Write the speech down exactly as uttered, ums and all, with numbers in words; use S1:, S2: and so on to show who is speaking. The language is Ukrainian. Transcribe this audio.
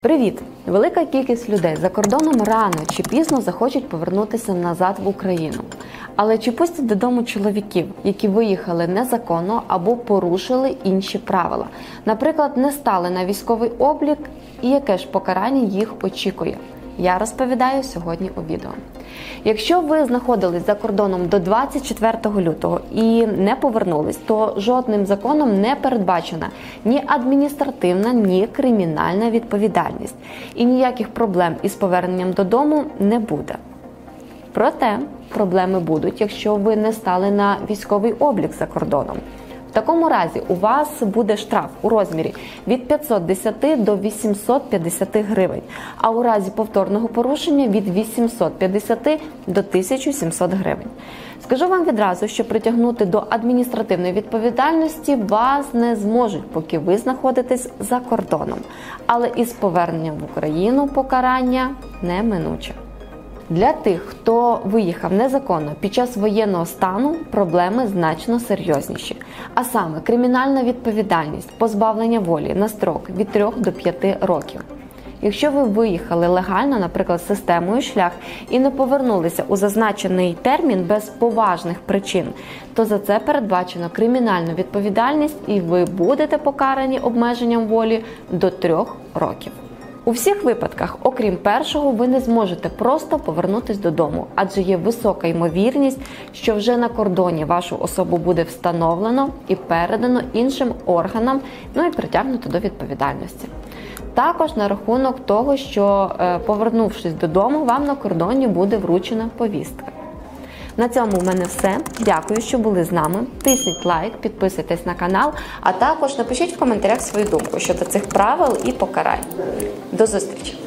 S1: Привіт! Велика кількість людей за кордоном рано чи пізно захочуть повернутися назад в Україну. Але чи пустять додому чоловіків, які виїхали незаконно або порушили інші правила? Наприклад, не стали на військовий облік, і яке ж покарання їх очікує? Я розповідаю сьогодні у відео. Якщо ви знаходились за кордоном до двадцять четвертого лютого і не повернулись, то жодним законом не передбачена ні адміністративна, ні кримінальна відповідальність. І ніяких проблем із поверненням додому не буде. Проте проблеми будуть, якщо ви не стали на військовий облік за кордоном. В такому разі у вас буде штраф у розмірі від п'ятсот десяти до вісімсот п'ятдесяти гривень, а у разі повторного порушення від вісімсот п'ятдесяти до тисячі сімсот гривень. Скажу вам відразу, що притягнути до адміністративної відповідальності вас не зможуть, поки ви знаходитесь за кордоном. Але із поверненням в Україну покарання неминуче. Для тих, хто виїхав незаконно під час воєнного стану, проблеми значно серйозніші. А саме кримінальна відповідальність, позбавлення волі на строк від трьох до п'яти років. Якщо ви виїхали легально, наприклад, системою шлях, і не повернулися у зазначений термін без поважних причин, то за це передбачено кримінальну відповідальність і ви будете покарані обмеженням волі до трьох років. У всіх випадках, окрім першого, ви не зможете просто повернутися додому, адже є висока ймовірність, що вже на кордоні вашу особу буде встановлено і передано іншим органам, ну і притягнуто до відповідальності. Також на рахунок того, що повернувшись додому, вам на кордоні буде вручена повістка. На цьому в мене все. Дякую, що були з нами. Тисніть лайк, підписуйтесь на канал, а також напишіть в коментарях свою думку щодо цих правил і покарань. До зустрічі!